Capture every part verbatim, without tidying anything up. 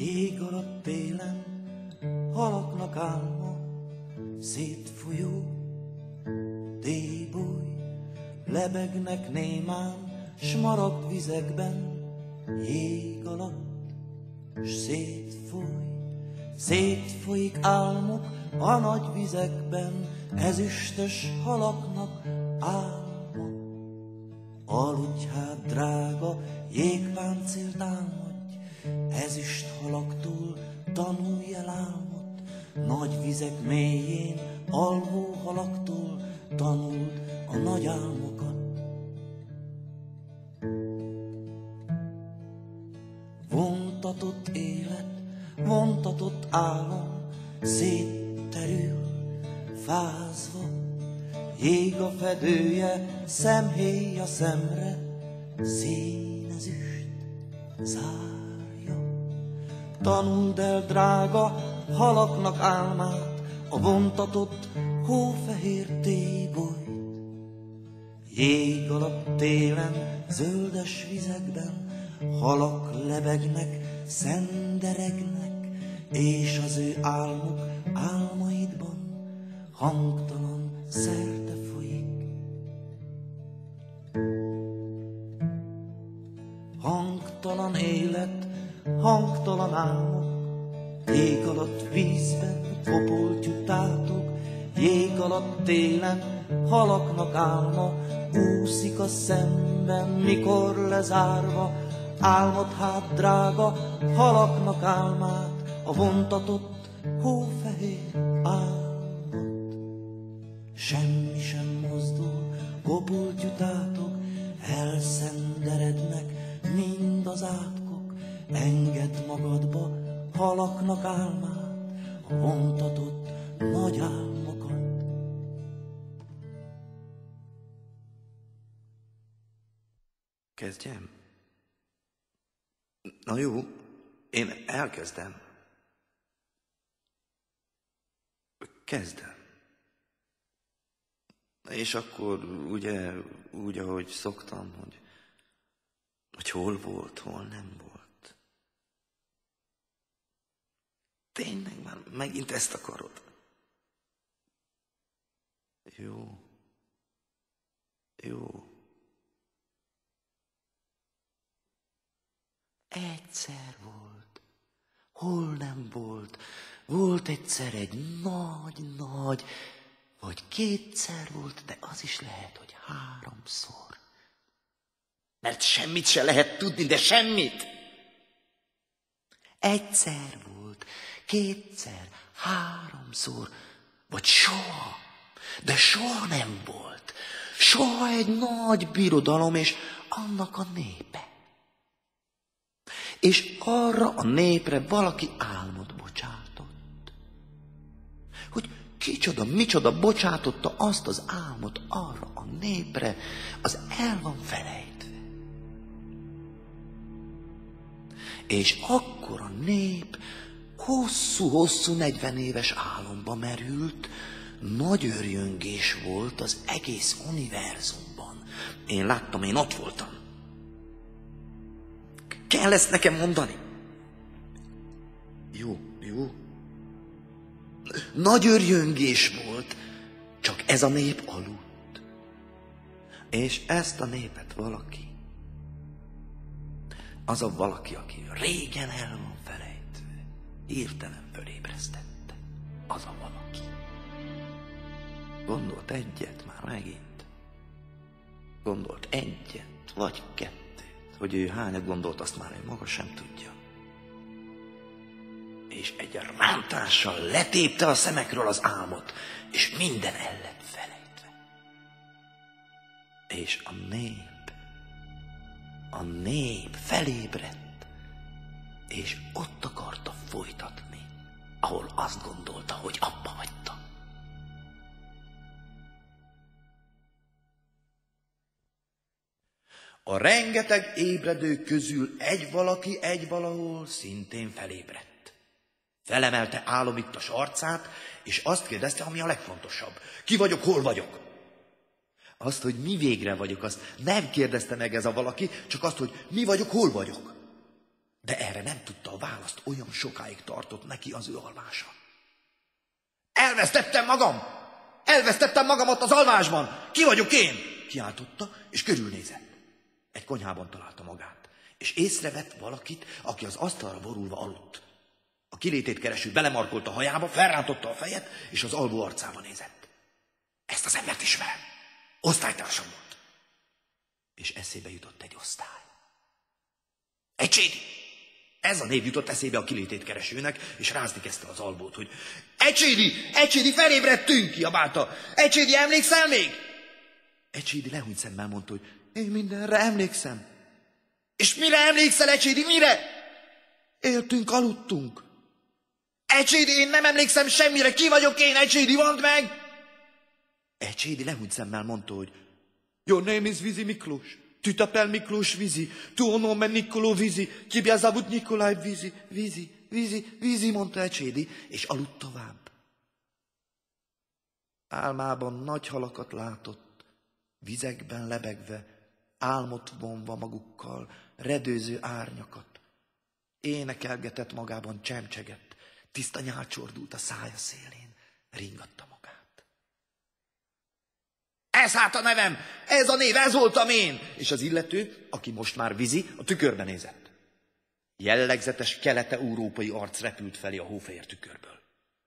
Jég alatt télen, halaknak álma, szétfolyó téboly, lebegnek némán, smaragd vizekben, jég alatt, s szétfoly, szétfolyik álmok a nagy vizekben, ezüstös halaknak álma. Aludj hát, drága, jégpáncélt álmodj, ezüst halaktól tanulj el álmot, nagy vizek mélyén alvó halaktól tanuld a nagy álmokat. Vontatott élet, vontatott álom, szétterül, fázva, jég a fedője, szemhéj a szemre, színezüst zárja. Tanuld el, drága, halaknak álmát, a vontatott hófehér tébolyt. Jég alatt télen, zöldes vizekben, halak lebegnek, szenderegnek, és az ő álmuk álmaidban hangtalan szerte folyik. Hangtalan élet, hangtalan álmok, jég alatt vízben kopoltyú tátog, jég alatt télen halaknak álma, úszik a szemben, mikor lezárva, álmod hát, drága, halaknak álmát, a vontatott hófehér álmot. Semmi sem mozdul, kopoltyú tátog, elszenderednek mind az átkok, engedd magadba halaknak álmát, a vontatott nagy álmokat. Kezdjem? Na jó, én elkezdem. Kezdem. És akkor ugye úgy, ahogy szoktam, hogy, hogy hol volt, hol nem volt. Tényleg már megint ezt akarod? Jó. Jó. Egyszer volt, hol nem volt, volt egyszer egy nagy-nagy, vagy kétszer volt, de az is lehet, hogy háromszor. Mert semmit se lehet tudni, de semmit. Egyszer volt, kétszer, háromszor, vagy soha, de soha nem volt. Soha egy nagy birodalom és annak a népe. És arra a népre valaki álmot bocsátott. Hogy kicsoda, micsoda bocsátotta azt az álmot arra a népre, az el van felejtve. És akkor a nép hosszú-hosszú negyven éves álomba merült, nagy őrjöngés volt az egész univerzumban. Én láttam, én ott voltam. Kell ezt nekem mondani? Jó, jó. Nagy őrjöngés volt, csak ez a nép aludt. És ezt a népet valaki, az a valaki, aki régen el van felejtve, hirtelen fölébresztette. Az a valaki. Gondolt egyet már megint. Gondolt egyet, vagy kettőt. Hogy ő hányat gondolt, azt már ő maga sem tudja. És egy rántással letépte a szemekről az álmot, és minden el lett felejtve. És a nép, a nép felébredt, és ott akarta folytatni, ahol azt gondolta, hogy abba hagyta. A rengeteg ébredő közül egy valaki egy valahol szintén felébredt. Felemelte álomittas arcát, és azt kérdezte, ami a legfontosabb. Ki vagyok, hol vagyok? Azt, hogy mi végre vagyok, azt nem kérdezte meg ez a valaki, csak azt, hogy mi vagyok, hol vagyok. De erre nem tudta a választ, olyan sokáig tartott neki az ő alvása. Elvesztettem magam! Elvesztettem magamat az alvásban! Ki vagyok én? Kiáltotta, és körülnézett. Egy konyhában találta magát, és észrevett valakit, aki az asztalra borulva aludt. A kilétét kereső belemarkolt a hajába, felrántotta a fejet, és az alvó arcába nézett. Ezt az embert ismerem. Osztálytársam volt. És eszébe jutott egy osztály. Ecsédi! Ez a név jutott eszébe a kilétét keresőnek, és rázni kezdte az alvót, hogy Ecsédi! Ecsédi, felébredtünk! Kiabálta. Ecsédi, emlékszel még? Ecsédi lehúnyt szemmel mondta, hogy én mindenre emlékszem. És mire emlékszel, Ecsédi, mire? Éltünk, aludtunk. Ecsédi, én nem emlékszem semmire, ki vagyok én, Ecsédi, mondd meg! Ecsédi lehúnyt szemmel mondta, hogy Your name is Vizi Miklós. Tu t'appelles Miklós Vizi. Tu nome Nikoló Vizi. Тебя зовут Nikolaj Vizi. Vizi, Vizi, Vizi, mondta Ecsédi, és aludt tovább. Álmában nagy halakat látott, vizekben lebegve, álmot vonva magukkal, redőző árnyakat. Énekelgetett magában, csemcsegett, tiszta nyál csordult a szája szélén, ringatta magát. Ez hát a nevem, ez a név, ez voltam én! És az illető, aki most már Vizi, a tükörbe nézett. Jellegzetes kelete-európai arc repült felé a hófehér tükörből.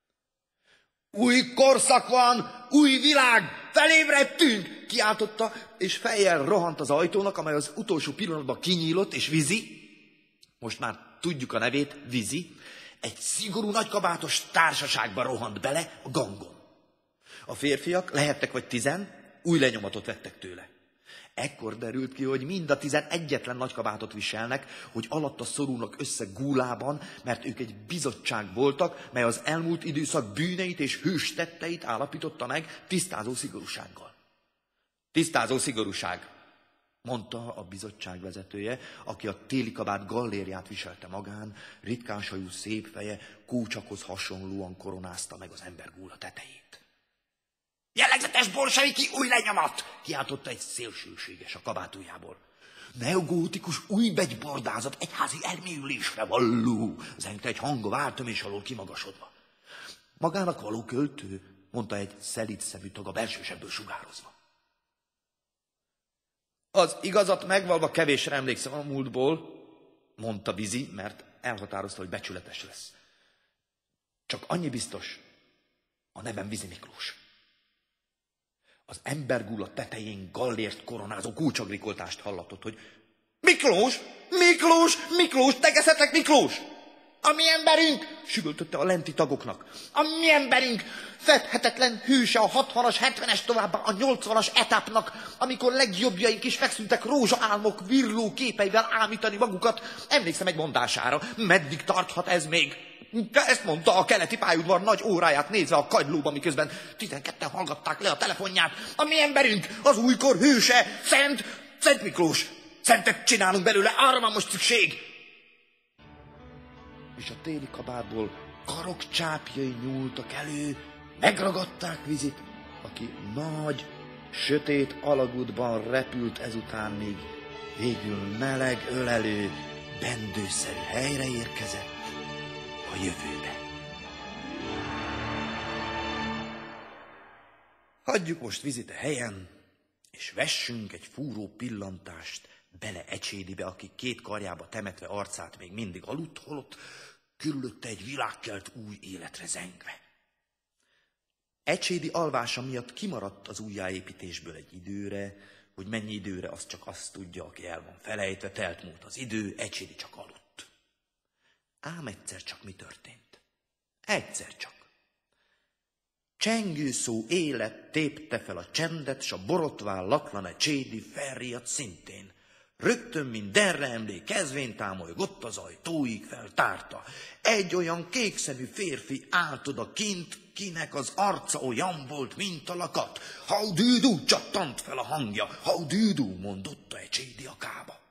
Új korszak van, új világ, felébredtünk! Kiáltotta, és fejjel rohant az ajtónak, amely az utolsó pillanatban kinyílott, és Vizi, most már tudjuk a nevét, Vizi, egy szigorú nagykabátos társaságba rohant bele a gangon. A férfiak, lehettek vagy tizen, új lenyomatot vettek tőle. Ekkor derült ki, hogy mind a tizen egyetlen nagykabátot viselnek, hogy alatta szorulnak össze gúlában, mert ők egy bizottság voltak, mely az elmúlt időszak bűneit és hős tetteit állapította meg tisztázó szigorúsággal. Tisztázó szigorúság, mondta a bizottság vezetője, aki a téli kabát gallériát viselte magán, ritkánsajú szép feje kócsakhoz hasonlóan koronázta meg az embergúla tetejét. Jellegzetes bolseviki új lenyomat! Kiáltotta egy szélsőséges a kabátújából. Neogótikus új begybordázat egyházi elmélyülésre valló, zengte egy hang a vártömés alól kimagasodva. Magának való költő, mondta egy szelíd szemű tag a belsősebből sugározva. Az igazat megvalva kevésre emlékszem a múltból, mondta Vizi, mert elhatározta, hogy becsületes lesz. Csak annyi biztos, a nevem Vizi Miklós. Az embergúla tetején gallért koronázó kulcsagrikoltást hallatott, hogy Miklós, Miklós, Miklós, tegeszetek Miklós! A mi emberünk, süvöltötte a lenti tagoknak. A mi emberünk, fedhetetlen hőse a hatvanas, hetvenes, továbbá a nyolcvanas etapnak, amikor legjobbjaink is fekszültek rózsaálmok virló képeivel ámítani magukat. Emlékszem egy mondására, meddig tarthat ez még? De ezt mondta a keleti pályaudvar nagy óráját nézve a kagylóba, miközben tizenketten hallgatták le a telefonját. A mi emberünk, az újkor hőse, Szent, Szent Miklós. Szentet csinálunk belőle, arra van most szükség. És a téli kabátból karok csápjai nyúltak elő, megragadták Vizit, aki nagy, sötét alagútban repült ezután, még végül meleg, ölelő, bendőszerű helyre érkezett a jövőbe. Hagyjuk most Vizit a helyen, és vessünk egy fúró pillantást bele Ecsédibe, aki két karjába temetve arcát még mindig aludt, holott körülötte egy világkelt új életre zengve. Ecsédi alvása miatt kimaradt az újjáépítésből egy időre, hogy mennyi időre, azt csak azt tudja, aki el van felejtve, telt múlt az idő, Ecsédi csak aludt. Ám egyszer csak mi történt? Egyszer csak. Csengő szó élet tépte fel a csendet, s a borotván laklan Ecsédi felriadt szintén. Rögtön mindenre emlék kezdvén támolygott az ajtóig feltárta. Egy olyan kékszemű férfi állt oda kint, kinek az arca olyan volt, mint a lakat. How do you do? Csattant fel a hangja. How do you do? Mondotta Ecsédi a kába.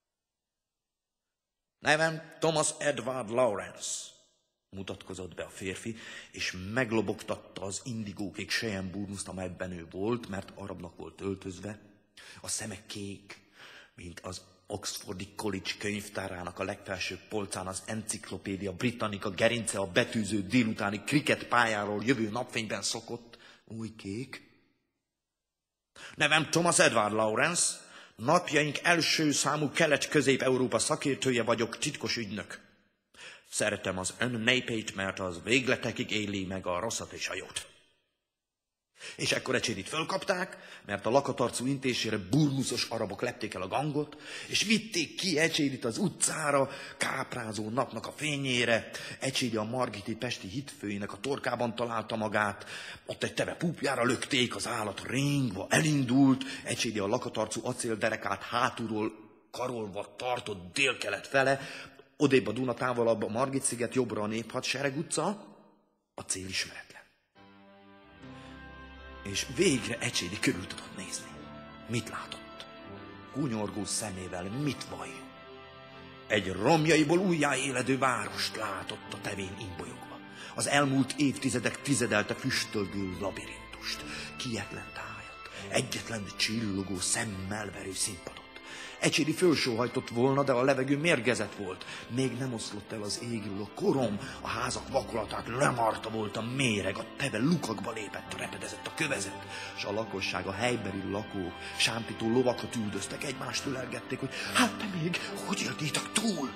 Nevem Thomas Edward Lawrence, mutatkozott be a férfi, és meglobogtatta az indigókék selyemburnuszt, amelyben ő volt, mert arabnak volt öltözve. A szeme kék, mint az Oxfordi College könyvtárának a legfelsőbb polcán az Enciklopédia Britannica gerince a betűző délutáni kriket pályáról jövő napfényben szokott új kék. Nevem Thomas Edward Lawrence, napjaink első számú kelet-közép-európa szakértője vagyok, titkos ügynök. Szeretem az ön népét, mert az végletekig éli meg a rosszat és a jót. És ekkor Ecsédit fölkapták, mert a lakatarcú intésére burnuszos arabok lepték el a gangot, és vitték ki Ecsédit az utcára, káprázó napnak a fényére. Ecsédi a margiti pesti hitfőjének a torkában találta magát, ott egy teve púpjára lökték, az állat ringva elindult, Ecsédi a lakatarcú acélderekát hátulról karolva tartott délkelet fele, odébb a Duna, távolabb a Margit-sziget, jobbra a Néphadsereg utca, a cél ismeretlen. És végre Ecsédi körül tudott nézni. Mit látott? Kunyorgó szemével mit valljon? Egy romjaiból újjáéledő várost látott a tevén imbolyogva. Az elmúlt évtizedek tizedelte füstölgő labirintust, kietlen tájat, egyetlen csillogó szemmel verő színpadot. Ecsédi fölsóhajtott volna, de a levegő mérgezett volt. Még nem oszlott el az égről a korom, a házak vakolatát lemarta volt a méreg, a teve lukakba lépett, repedezett a kövezet, és a lakosság, a helybeli lakók sántító lovakat üldöztek, egymást ölelgették, hogy hát te még hogy éltétek túl?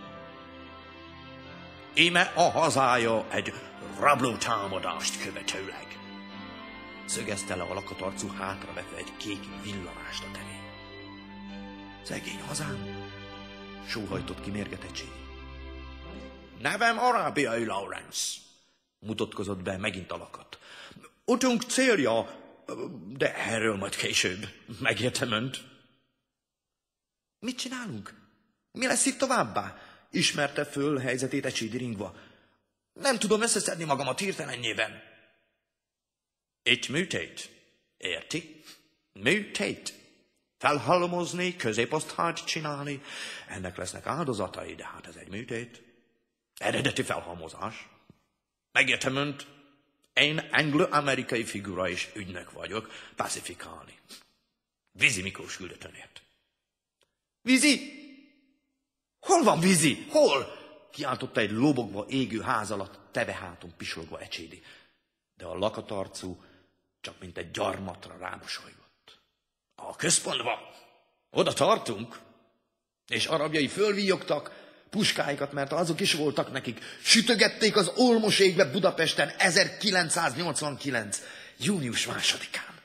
Íme a hazája egy rabló támadást követőleg. Szögezte le a lakatarcú hátravetve egy kék villanást a tevén. Szegény hazám, sóhajtott ki mérget Ecsédi. Nevem Arábiai Lawrence, mutatkozott be megint a lakat. Utunk célja, de erről majd később, megértem önt. Mit csinálunk? Mi lesz itt továbbá? Ismerte föl helyzetét Ecsédi ringva. Nem tudom összeszedni magamat hirtelennyében. Itt műtét, érti? Műtét. Felhalmozni, középosztályt csinálni, ennek lesznek áldozatai, de hát ez egy műtét. Eredeti felhalmozás. Megértem önt, én anglo-amerikai figura és ügynök vagyok, pacifikálni. Vízi Miklós küldött önért. Vízi? Hol van vízi? Hol? Kiáltotta egy lobogva égő ház alatt, teve háton pislogva Ecsédi. De a lakatarcú csak mint egy gyarmatra rámosolygott. A központba, oda tartunk, és arabjai fölvíjogtak puskáikat, mert azok is voltak nekik. Sütögették az olmos égbe Budapesten ezerkilencszáznyolcvankilenc. június másodikán.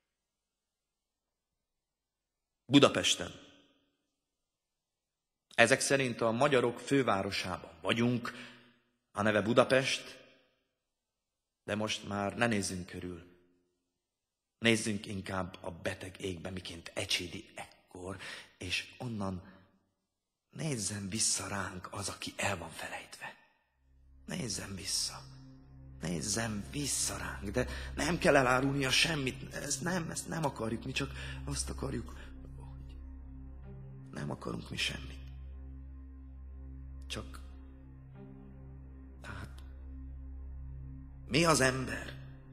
Budapesten. Ezek szerint a magyarok fővárosában vagyunk, a neve Budapest, de most már ne nézzünk körül. Nézzünk inkább a beteg égbe, miként Ecsédi ekkor, és onnan nézzen vissza ránk az, aki el van felejtve. Nézzen vissza. Nézzen vissza ránk, de nem kell elárulnia semmit. Ezt nem, ezt nem akarjuk, mi csak azt akarjuk, hogy nem akarunk mi semmit. Csak, hát, mi az ember?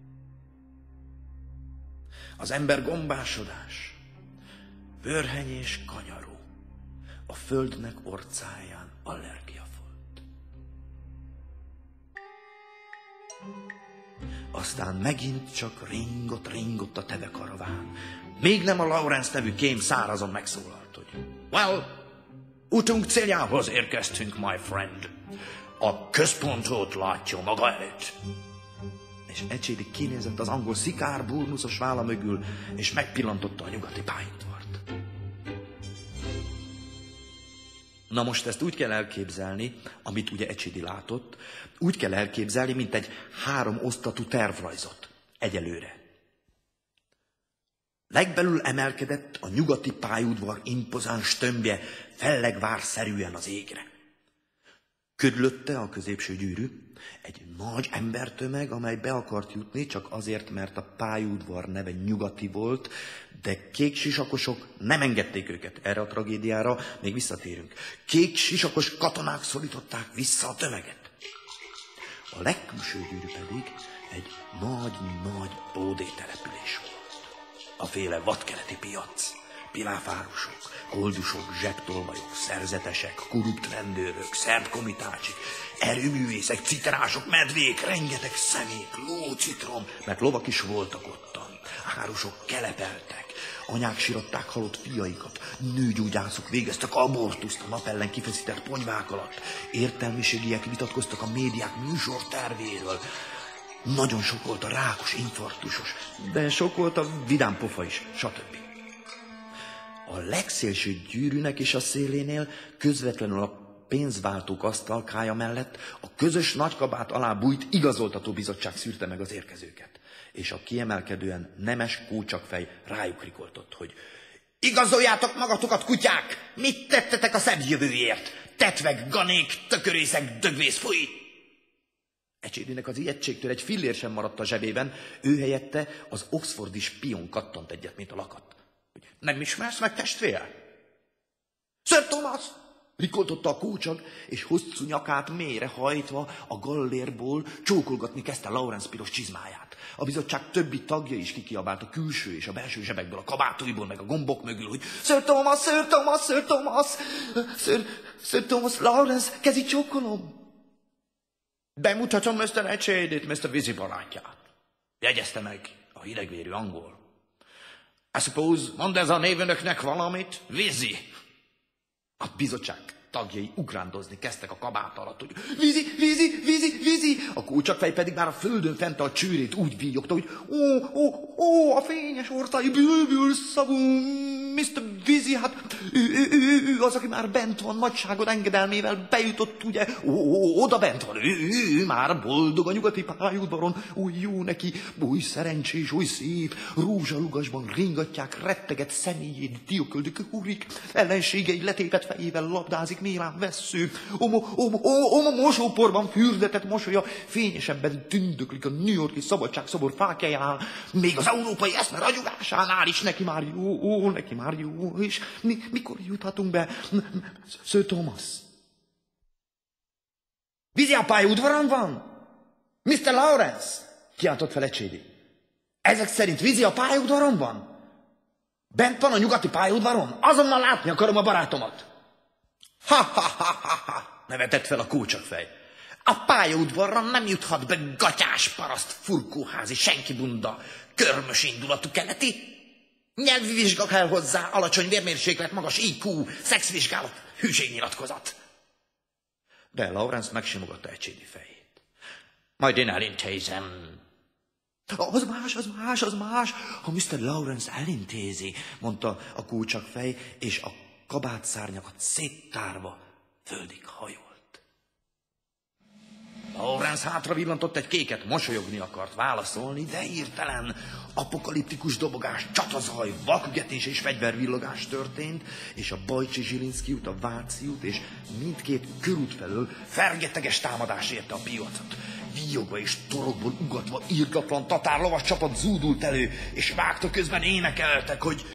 Az ember gombásodás, vörheny és kanyaró, a földnek orcáján allergiafolt. Aztán megint csak ringott, ringott a teve karaván. Még nem a Lawrence nevű kém szárazon megszólalt, hogy well, utunk céljához érkeztünk, my friend. A központot látja maga előtt. És Ecsédi kinézett az angol szikár burnuszos válla mögül, és megpillantotta a nyugati pályaudvart. Na most ezt úgy kell elképzelni, amit ugye Ecsédi látott, úgy kell elképzelni, mint egy három osztatú tervrajzot egyelőre. Legbelül emelkedett a nyugati pályaudvar impozáns tömbje fellegvárszerűen az égre. Körülötte a középső gyűrű egy nagy embertömeg, amely be akart jutni, csak azért, mert a pályaudvar neve nyugati volt, de kék sisakosok nem engedték őket erre a tragédiára, még visszatérünk. Kék sisakos katonák szorították vissza a tömeget. A legkülső gyűrű pedig egy nagy-nagy bódételepülés volt. A féle vadkeleti piac, piláfárosok, koldusok, zsebtolvajok, szerzetesek, korrupt rendőrök, szerb komitácsik, erőművészek, citrások, medvék, rengeteg szemék, ló, citrom, mert lovak is voltak ottan. Árusok kelepeltek, anyák siratták halott fiaikat, nőgyógyászok végeztek abortuszt a nap ellen kifeszített ponyvák alatt, értelmiségiek vitatkoztak a médiák műsortervéről. Nagyon sok volt a rákos, infarktusos, de sok volt a vidám pofa is, stb. A legszélsőbb gyűrűnek és a szélénél, közvetlenül a pénzváltók asztalkája mellett a közös nagykabát alá bújt igazoltatóbizottság szűrte meg az érkezőket. És a kiemelkedően nemes kócsakfej rájuk rikoltott, hogy igazoljátok magatokat, kutyák! Mit tettetek a szebb jövőért? Tetvek, ganék, tökörészek, dögvész, fúj! Ecsédinek az ijegységtől egy fillér sem maradt a zsebében, ő helyette az oxfordi spion kattant egyet, mint a lakat. Nem ismersz meg, testvére? Sir Thomas! Rikoltotta a kócsag, és hosszú nyakát mélyre hajtva a gallérból csókolgatni kezdte Lawrence piros csizmáját. A bizottság többi tagja is kikiabált a külső és a belső zsebekből, a kabátóiból, meg a gombok mögül, hogy Sir Thomas, Sir Thomas, Sir Thomas, Sir, Sir Thomas Lawrence, kezi csókolom. Bemutatom miszter Ecsédit, miszter Vizi barátját. Jegyezte meg a hidegvérű angol. I suppose, mondd ez a név önöknek valamit? Vizi. A bizottság tagjai ugrándozni kezdtek a kabát alatt, hogy vízi, vízi, vízi, vízi. A kócsakfej pedig már a földön fent a csőrét úgy víjogta, hogy ó, ó, ó, a fényes orcai bülbül szagú miszter Vízi, hát ő, ő, ő, ő az, aki már bent van, nagyságod engedelmével bejutott, ugye, ó, ó, oda bent van, ő, ő, ő már boldog a nyugati pályaudvaron, új jó neki, új szerencsés, új szép, rózsalugasban ringatják retteget személyét, dióköldök úrik, ellenségei letépet fejével labdázik, Mélán vessző, omo, omo, omo, mosóporban fürdetett mosolya, fényesebben tündöklik a New Yorki szabadságszobor fákjájánál, még az európai eszme ragyogásánál is neki már jó, ó, neki már jó, és mi, mikor juthatunk be? Sir Thomas. Vízi a pályaudvaron van? miszter Lawrence, kiáltott fel Ecsédi. Ezek szerint vízi a pályaudvaron van? Bent van a nyugati pályaudvaron? Azonnal látni akarom a barátomat. Ha, ha, ha, ha, ha, nevetett fel a kócsakfej. A pályaudvarra nem juthat be gatyás paraszt, furkóházi, senki bunda, körmös indulatú keleti. Nyelvi vizsga kell hozzá, alacsony vérmérséklet, magas I Q, szexvizsgálat, hűségnyilatkozat. De Lawrence megsimogatta Ecsédi fejét. Majd én elintézem. Az más, az más, az más, ha miszter Lawrence elintézi, mondta a kócsakfej, és a kabátszárnyakat széttárva földig hajolt. Lawrence hátra villantott egy kéket, mosolyogni akart, válaszolni, de hirtelen apokaliptikus dobogás, csatazaj, vakügetés és fegyvervillogás történt, és a Bajcsi Zsilinszky út, a Váci út és mindkét körút felől fergeteges támadás érte a piacot. Víjogva és torokból ugatva irgatlan tatár lovas csapat zúdult elő, és vágta közben énekeltek, hogy